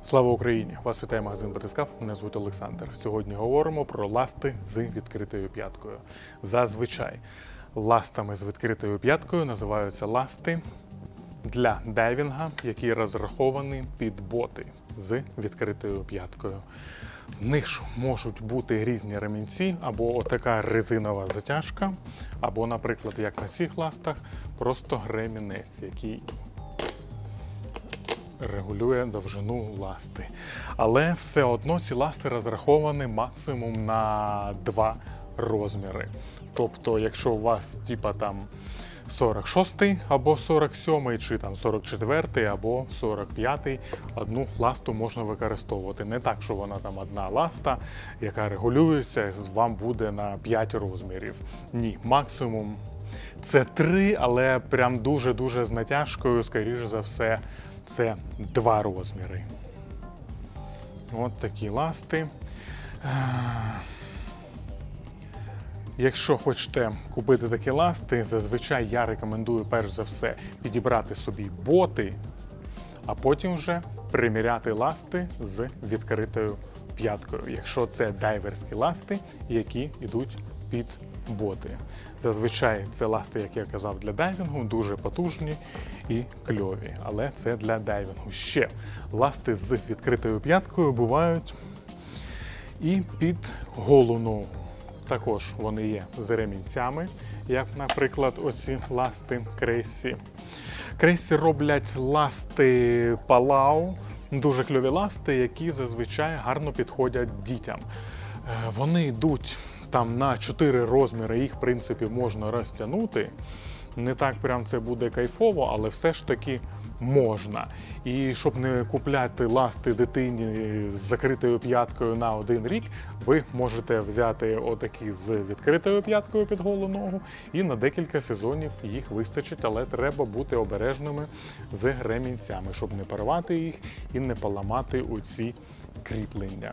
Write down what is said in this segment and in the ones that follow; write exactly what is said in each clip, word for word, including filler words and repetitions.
Слава Україні! Вас вітає магазин Батискаф, мене звуть Олександр. Сьогодні говоримо про ласти з відкритою п'яткою. Зазвичай ластами з відкритою п'яткою називаються ласти для дайвінга, які розраховані під боти з відкритою п'яткою. В них ж можуть бути різні ремінці, або отака резинова затяжка, або, наприклад, як на цих ластах, просто ремінець, який регулює довжину ласти. Але все одно ці ласти розраховані максимум на два розміри. Тобто, якщо у вас типа там сорок шостий або сорок сьомий, чи там сорок четвертий або сорок п'ятий, одну ласту можна використовувати. Не так, що вона там одна ласта, яка регулюється, вам буде на п'ять розмірів. Ні, максимум це три, але прям дуже-дуже з натяжкою, скоріш за все, це два розміри. От такі ласти. Якщо хочете купити такі ласти, зазвичай я рекомендую перш за все підібрати собі боти, а потім вже приміряти ласти з відкритою п'яткою, якщо це дайверські ласти, які йдуть під боти. Зазвичай це ласти, як я казав, для дайвінгу, дуже потужні і кльові, але це для дайвінгу. Ще ласти з відкритою п'яткою бувають і під голу ногу. Також вони є з ремінцями, як, наприклад, оці ласти Крейсі. Крейсі роблять ласти Палау, дуже кльові ласти, які зазвичай гарно підходять дітям. Вони йдуть там на чотири розміри, їх, в принципі, можна розтягнути. Не так прям це буде кайфово, але все ж таки можна. І щоб не купляти ласти дитині з закритою п'яткою на один рік, ви можете взяти отакі з відкритою п'яткою під голу ногу, і на декілька сезонів їх вистачить, але треба бути обережними з ремінцями, щоб не порвати їх і не поламати оці кріплення.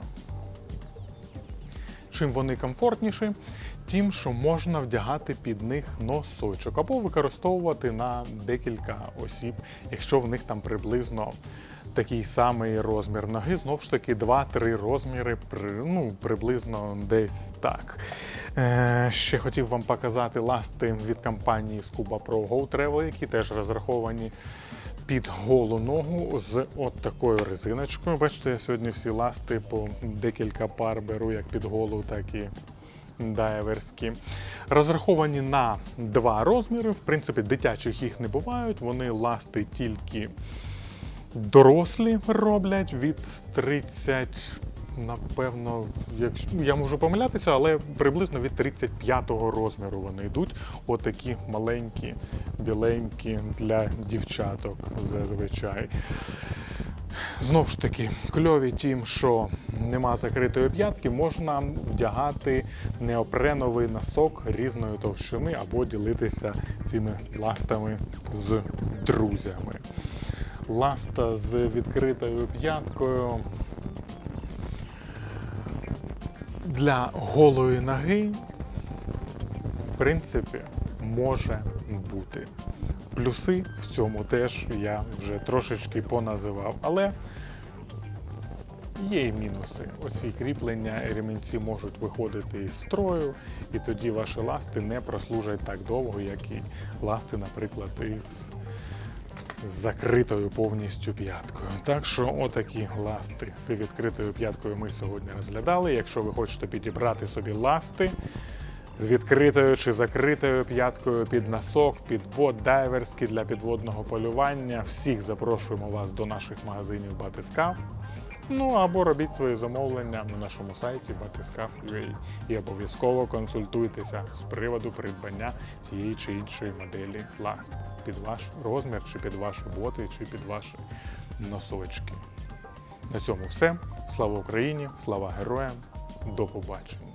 Чим вони комфортніші? Тим, що можна вдягати під них носочок або використовувати на декілька осіб, якщо в них там приблизно такий самий розмір ноги. Знову ж таки, два-три розміри, ну, приблизно десь так. Е, ще хотів вам показати ласти від компанії Scuba Pro Go Travel, які теж розраховані під голу ногу з от такою резиночкою. Бачите, я сьогодні всі ласти по декілька пар беру, як під голу, так і дайверські. Розраховані на два розміри. В принципі, дитячих їх не бувають. Вони ласти тільки дорослі роблять від тридцять, напевно, якщо я можу помилятися, але приблизно від тридцять п'ятого розміру вони йдуть. Отакі маленькі, біленькі для дівчаток зазвичай. Знову ж таки, кльові тим, що нема закритої п'ятки, можна вдягати неопреновий носок різної товщини або ділитися цими ластами з друзями. Ласта з відкритою п'яткою для голої ноги, в принципі, може бути. Плюси в цьому теж я вже трошечки поназивав, але є і мінуси. Оці кріплення, ремінці можуть виходити із строю, і тоді ваші ласти не прослужать так довго, як і ласти, наприклад, із закритою повністю п'яткою. Так що отакі ласти з відкритою п'яткою ми сьогодні розглядали. Якщо ви хочете підібрати собі ласти з відкритою чи закритою п'яткою під носок, під бот, дайверські для підводного полювання, всіх запрошуємо вас до наших магазинів Батискаф. Ну або робіть свої замовлення на нашому сайті батискаф крапка ю а і обов'язково консультуйтеся з приводу придбання тієї чи іншої моделі ласт під ваш розмір, чи під ваші боти, чи під ваші носочки. На цьому все. Слава Україні, слава героям, до побачення.